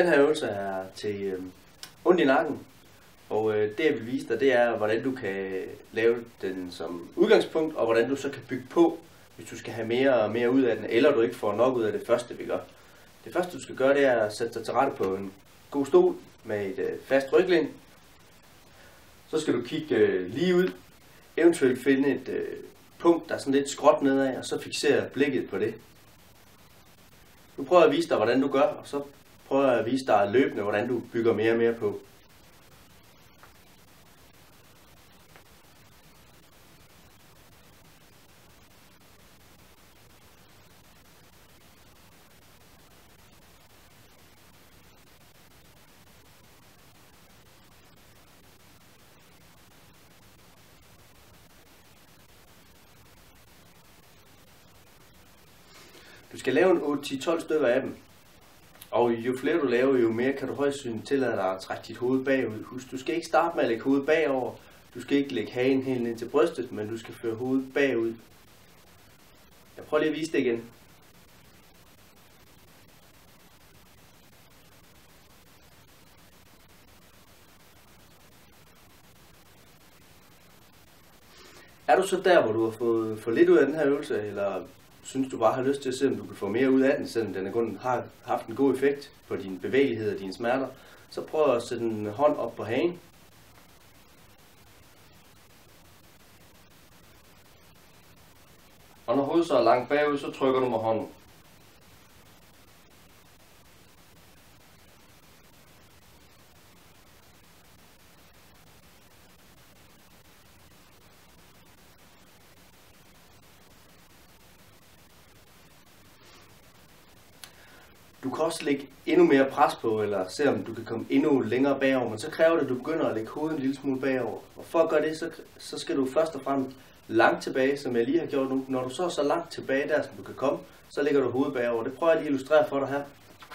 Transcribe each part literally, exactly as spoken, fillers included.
Den her øvelse er til øh, ondt i nakken, og øh, det jeg vil vise dig, det er, hvordan du kan lave den som udgangspunkt, og hvordan du så kan bygge på, hvis du skal have mere og mere ud af den, eller du ikke får nok ud af det første, vi gør. Det første, du skal gøre, det er at sætte dig til rette på en god stol med et øh, fast ryglæn. Så skal du kigge øh, lige ud, eventuelt finde et øh, punkt, der er sådan lidt skråt nedad, og så fixere blikket på det. Nu prøver jeg at vise dig, hvordan du gør, og så prøver jeg at vise dig løbende, hvordan du bygger mere og mere på. Du skal lave en otte til tolv stykker af dem, og jo flere du laver, jo mere kan du højst sandsynligt tillade dig at trække dit hoved bagud. Husk, du skal ikke starte med at lægge hovedet bagover, du skal ikke lægge hagen helt ind til brystet, men du skal føre hovedet bagud. Jeg prøver lige at vise det igen. Er du så der, hvor du har fået for lidt ud af den her øvelse, eller synes du bare har lyst til at se, om du kan få mere ud af den, selvom den kun har haft en god effekt på din bevægelighed og dine smerter, så prøv at sætte en hånd op på hagen. Og når hovedet så er langt bagud, så trykker du med hånden. Du kan også lægge endnu mere pres på, eller se om du kan komme endnu længere bagover, men så kræver det, at du begynder at lægge hovedet en lille smule bagover. Og for at gøre det, så, så skal du først og fremmest langt tilbage, som jeg lige har gjort nu. Når du så er så langt tilbage der, som du kan komme, så lægger du hovedet bagover. Det prøver jeg lige at illustrere for dig her.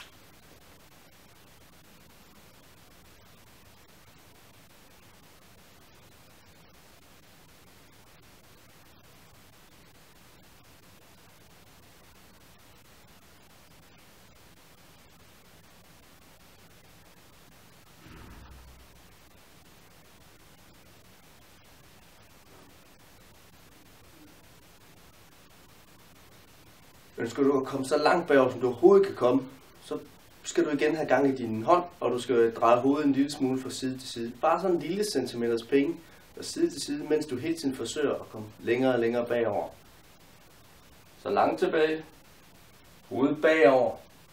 Ønsker du at komme så langt bagover, som du overhovedet kan komme, så skal du igen have gang i din hånd, og du skal dreje hovedet en lille smule fra side til side. Bare sådan en lille centimeters penge fra side til side, mens du hele tiden forsøger at komme længere og længere bagover. Så langt tilbage, hovedet bagover.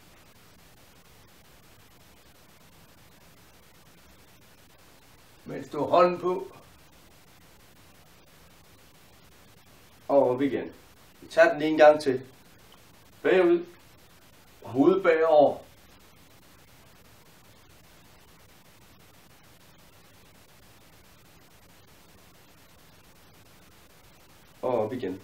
Mens du har hånden på. Og op igen. Vi tager den lige en gang til. Bagud, hovedet bagover. Og op igen.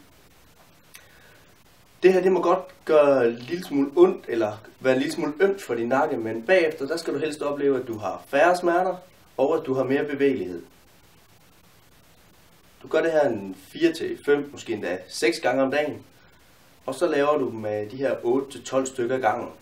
Det her det må godt gøre en lille smule ondt, eller være en lille smule ømt for din nakke, men bagefter der skal du helst opleve, at du har færre smerter, og at du har mere bevægelighed. Du gør det her en fire til fem, måske endda seks gange om dagen. Og så laver du med de her otte til tolv stykker gangen.